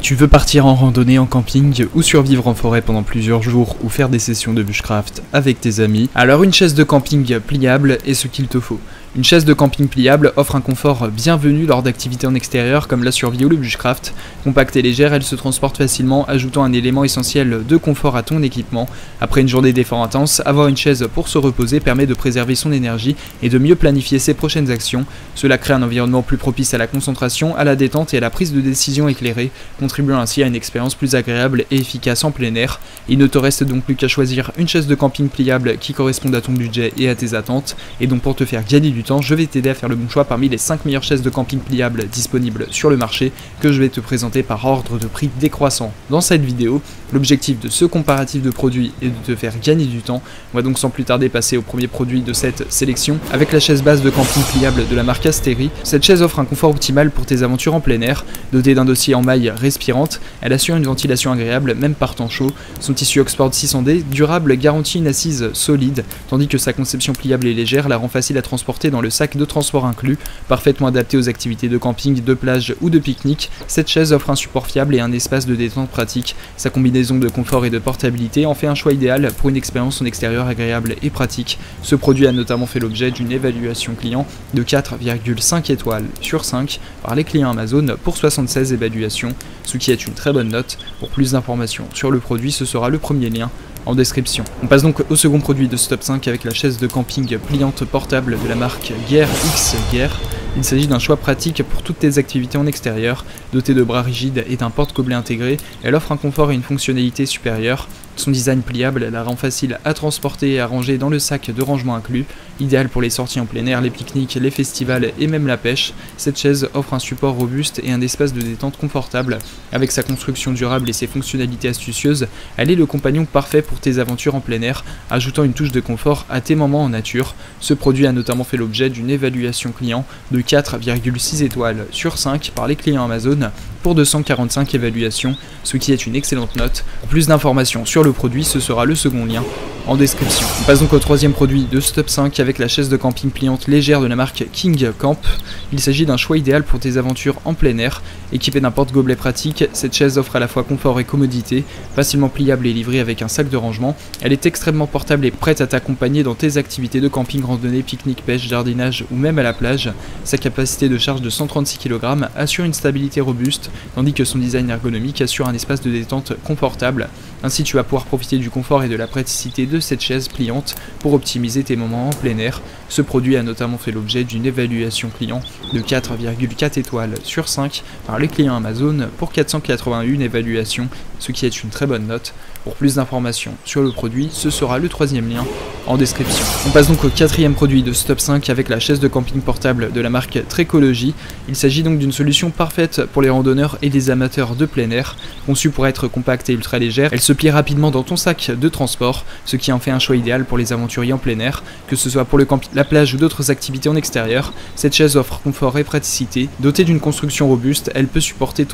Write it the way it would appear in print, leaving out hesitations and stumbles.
Tu veux partir en randonnée, en camping ou survivre en forêt pendant plusieurs jours ou faire des sessions de bushcraft avec tes amis? Alors une chaise de camping pliable est ce qu'il te faut. Une chaise de camping pliable offre un confort bienvenu lors d'activités en extérieur comme la survie ou le bushcraft. Compacte et légère, elle se transporte facilement, ajoutant un élément essentiel de confort à ton équipement. Après une journée d'effort intense, avoir une chaise pour se reposer permet de préserver son énergie et de mieux planifier ses prochaines actions. Cela crée un environnement plus propice à la concentration, à la détente et à la prise de décision éclairée, contribuant ainsi à une expérience plus agréable et efficace en plein air. Il ne te reste donc plus qu'à choisir une chaise de camping pliable qui corresponde à ton budget et à tes attentes. Et donc pour te faire gagner du temps, je vais t'aider à faire le bon choix parmi les 5 meilleures chaises de camping pliables disponibles sur le marché que je vais te présenter par ordre de prix décroissant dans cette vidéo. L'objectif de ce comparatif de produits est de te faire gagner du temps. On va donc sans plus tarder passer au premier produit de cette sélection avec la chaise base de camping pliable de la marque Asteri. Cette chaise offre un confort optimal pour tes aventures en plein air. Dotée d'un dossier en maille respirante, elle assure une ventilation agréable même par temps chaud. Son tissu Oxford 600D durable garantit une assise solide, tandis que sa conception pliable et légère la rend facile à transporter dans le sac de transport inclus. Parfaitement adaptée aux activités de camping, de plage ou de pique-nique, cette chaise offre un support fiable et un espace de détente pratique. Sa combinaison de confort et de portabilité en fait un choix idéal pour une expérience en extérieur agréable et pratique. Ce produit a notamment fait l'objet d'une évaluation client de 4,5 étoiles sur 5 par les clients Amazon pour 76 évaluations, ce qui est une très bonne note. Pour plus d'informations sur le produit, ce sera le premier lien en description. On passe donc au second produit de ce top 5 avec la chaise de camping pliante portable de la marque Gear X Gear. Il s'agit d'un choix pratique pour toutes tes activités en extérieur. Dotée de bras rigides et d'un porte-gobelet intégré, elle offre un confort et une fonctionnalité supérieure. Son design pliable la rend facile à transporter et à ranger dans le sac de rangement inclus. Idéal pour les sorties en plein air, les pique-niques, les festivals et même la pêche. Cette chaise offre un support robuste et un espace de détente confortable. Avec sa construction durable et ses fonctionnalités astucieuses, elle est le compagnon parfait pour tes aventures en plein air, ajoutant une touche de confort à tes moments en nature. Ce produit a notamment fait l'objet d'une évaluation client de 4,6 étoiles sur 5 par les clients Amazon pour 245 évaluations, ce qui est une excellente note. Pour plus d'informations sur le produit, ce sera le second lien en description. On passe donc au troisième produit de ce top 5 avec la chaise de camping pliante légère de la marque King Camp. Il s'agit d'un choix idéal pour tes aventures en plein air. Équipée d'un porte-gobelet pratique, cette chaise offre à la fois confort et commodité. Facilement pliable et livrée avec un sac de rangement, elle est extrêmement portable et prête à t'accompagner dans tes activités de camping, randonnée, pique-nique, pêche, jardinage ou même à la plage. Sa capacité de charge de 136 kg assure une stabilité robuste, tandis que son design ergonomique assure un espace de détente confortable. Ainsi, tu vas pouvoir profiter du confort et de la praticité de cette chaise pliante pour optimiser tes moments en plein air. Ce produit a notamment fait l'objet d'une évaluation client de 4,4 étoiles sur 5 par les clients Amazon pour 481 évaluations, ce qui est une très bonne note. Pour plus d'informations sur le produit, ce sera le troisième lien en description. On passe donc au quatrième produit de ce top 5 avec la chaise de camping portable de la marque Trecology. Il s'agit donc d'une solution parfaite pour les randonneurs et les amateurs de plein air. Conçue pour être compacte et ultra légère, elle se plie rapidement dans ton sac de transport, ce qui en fait un choix idéal pour les aventuriers en plein air, que ce soit pour le camping, la plage ou d'autres activités en extérieur. Cette chaise offre confort et praticité. Dotée d'une construction robuste, elle peut supporter